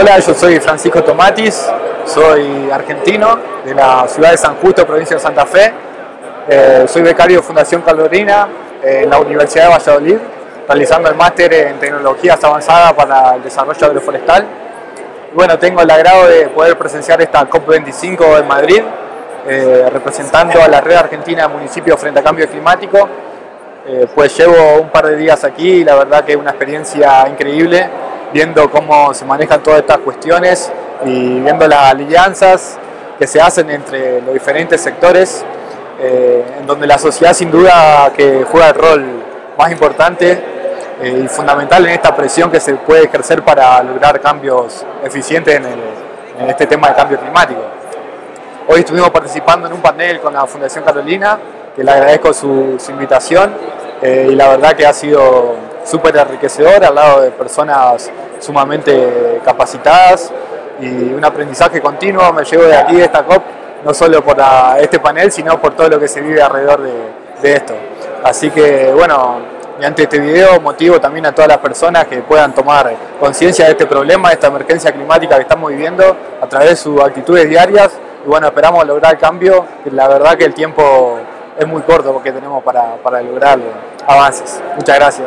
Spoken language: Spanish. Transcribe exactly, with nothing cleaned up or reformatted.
Hola, yo soy Francisco Tomatis, soy argentino de la ciudad de San Justo, provincia de Santa Fe. Eh, soy becario de Fundación Carolina eh, en la Universidad de Valladolid, realizando el máster en tecnologías avanzadas para el desarrollo agroforestal. Y bueno, tengo el agrado de poder presenciar esta COP veinticinco en Madrid, eh, representando a la Red Argentina de Municipios frente a Cambio Climático. Eh, pues llevo un par de días aquí y la verdad que es una experiencia increíble, viendo cómo se manejan todas estas cuestiones y viendo las alianzas que se hacen entre los diferentes sectores, eh, en donde la sociedad sin duda que juega el rol más importante eh, y fundamental en esta presión que se puede ejercer para lograr cambios eficientes en, el, en este tema de cambio climático. Hoy estuvimos participando en un panel con la Fundación Carolina, que le agradezco su, su invitación eh, y la verdad que ha sido súper enriquecedor al lado de personas sumamente capacitadas y un aprendizaje continuo me llevo de aquí, de esta COP, no solo por la, este panel, sino por todo lo que se vive alrededor de, de esto. Así que bueno, mediante este video motivo también a todas las personas que puedan tomar conciencia de este problema, de esta emergencia climática que estamos viviendo a través de sus actitudes diarias y bueno, esperamos lograr el cambio, la verdad que el tiempo es muy corto porque tenemos para, para lograr avances. Muchas gracias.